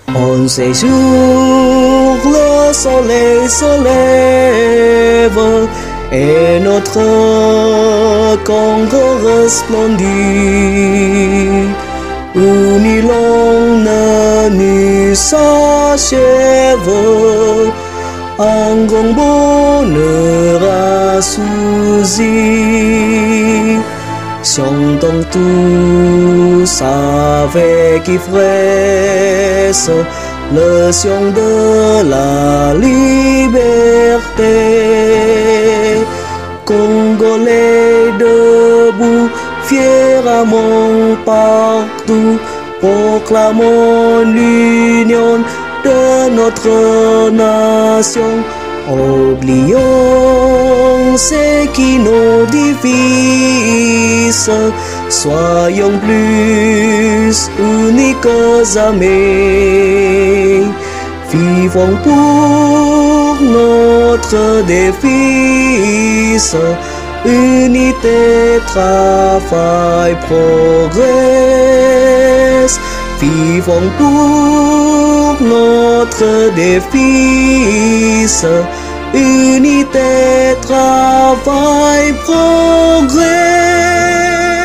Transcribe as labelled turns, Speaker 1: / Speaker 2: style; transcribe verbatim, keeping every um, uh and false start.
Speaker 1: On ces jours, le soleil se lève et notre Congo resplendit. Unis l'on ne s'achève, un grand bonheur assoisi. Chantons tous avec ivresse le chant de la liberté. Congolais debout, fièrement partout, proclamons l'union de notre nation. Oublions ce qui nous divise, soyons plus unis que jamais. Vivons pour notre devise, unité, travail, progrès. Vivons pour notre devise, unité, travail, progrès.